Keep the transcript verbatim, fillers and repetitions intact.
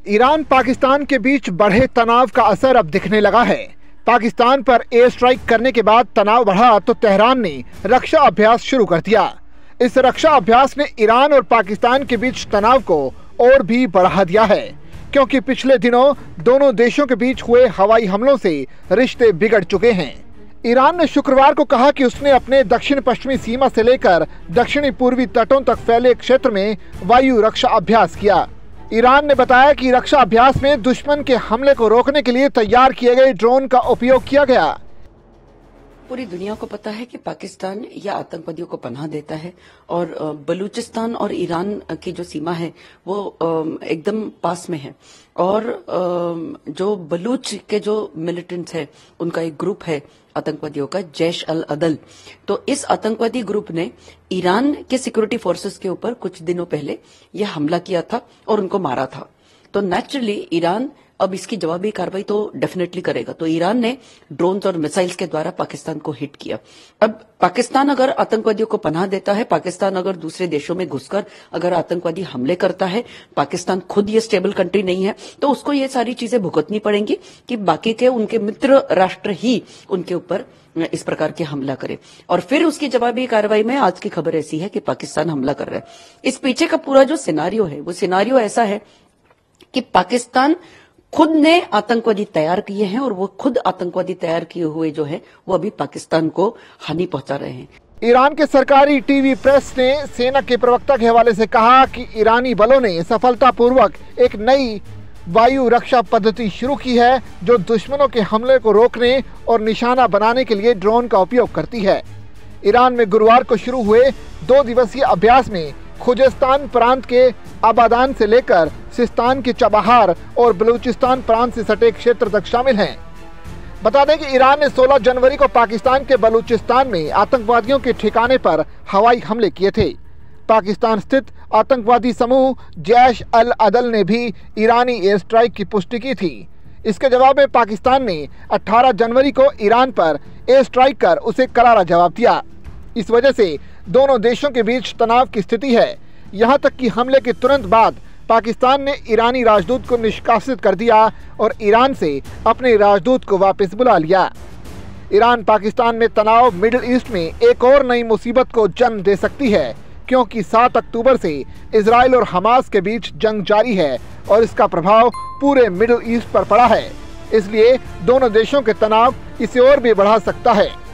Iran Pakistan के बीच बढ़े तनाव का असर अब दिखने लगा है। पाकिस्तान पर एयर स्ट्राइक करने के बाद तनाव बढ़ा तो तेहरान ने रक्षा अभ्यास शुरू कर दिया। इस रक्षा अभ्यास ने ईरान और पाकिस्तान के बीच तनाव को और भी बढ़ा दिया है, क्योंकि पिछले दिनों दोनों देशों के बीच हुए हवाई हमलों से रिश्ते बिगड़ चुके हैं। ईरान ने शुक्रवार को कहा कि उसने अपने दक्षिण पश्चिमी सीमा से लेकर दक्षिणी पूर्वी तटों तक फैले क्षेत्र में वायु रक्षा अभ्यास किया। ईरान ने बताया कि रक्षा अभ्यास में दुश्मन के हमले को रोकने के लिए तैयार किए गए ड्रोन का उपयोग किया गया। पूरी दुनिया को पता है कि पाकिस्तान या आतंकवादियों को पनाह देता है और बलूचिस्तान और ईरान की जो सीमा है वो एकदम पास में है और जो बलूच के जो मिलिटेंट्स है उनका एक ग्रुप है आतंकवादियों का, जैश अल अदल। तो इस आतंकवादी ग्रुप ने ईरान के सिक्योरिटी फोर्सेस के ऊपर कुछ दिनों पहले यह हमला किया था और उनको मारा था। तो नेचुरली ईरान अब इसकी जवाबी कार्रवाई तो डेफिनेटली करेगा। तो ईरान ने ड्रोन्स और मिसाइल्स के द्वारा पाकिस्तान को हिट किया। अब पाकिस्तान अगर आतंकवादियों को पनाह देता है, पाकिस्तान अगर दूसरे देशों में घुसकर अगर आतंकवादी हमले करता है, पाकिस्तान खुद ये स्टेबल कंट्री नहीं है, तो उसको ये सारी चीजें भुगतनी पड़ेंगी कि बाकी के उनके मित्र राष्ट्र ही उनके ऊपर इस प्रकार के हमला करे। और फिर उसकी जवाबी कार्रवाई में आज की खबर ऐसी है कि पाकिस्तान हमला कर रहा है। इस पीछे का पूरा जो सिनारियो है वो सिनारियो ऐसा है कि पाकिस्तान खुद ने आतंकवादी तैयार किए हैं और वो खुद आतंकवादी तैयार किए हुए जो है वो अभी पाकिस्तान को हानि पहुंचा रहे हैं। ईरान के सरकारी टीवी प्रेस ने सेना के प्रवक्ता के हवाले से कहा कि ईरानी बलों ने सफलतापूर्वक एक नई वायु रक्षा पद्धति शुरू की है जो दुश्मनों के हमले को रोकने और निशाना बनाने के लिए ड्रोन का उपयोग करती है। ईरान में गुरुवार को शुरू हुए दो दिवसीय अभ्यास में खुजेस्तान प्रांत के आबादान से लेकर सिस्तान के चबाहार और बलूचिस्तान प्रांत से सटे क्षेत्र तक शामिल हैं। बता दें कि ईरान ने सोलह जनवरी को पाकिस्तान के बलूचिस्तान में आतंकवादियों के ठिकाने पर हवाई हमले किए थे। पाकिस्तान स्थित आतंकवादी समूह जैश अल अदल ने भी ईरानी एयर स्ट्राइक की पुष्टि की थी। इसके जवाब में पाकिस्तान ने अठारह जनवरी को ईरान पर एयर स्ट्राइक कर उसे करारा जवाब दिया। इस वजह से दोनों देशों के बीच तनाव की स्थिति है। यहाँ तक कि हमले के तुरंत बाद पाकिस्तान ने ईरानी राजदूत को निष्कासित कर दिया और ईरान से अपने राजदूत को वापस बुला लिया। ईरान पाकिस्तान में तनाव मिडिल ईस्ट में एक और नई मुसीबत को जन्म दे सकती है, क्योंकि सात अक्टूबर से इजराइल और हमास के बीच जंग जारी है और इसका प्रभाव पूरे मिडिल ईस्ट पर पड़ा है। इसलिए दोनों देशों के तनाव इसे और भी बढ़ा सकता है।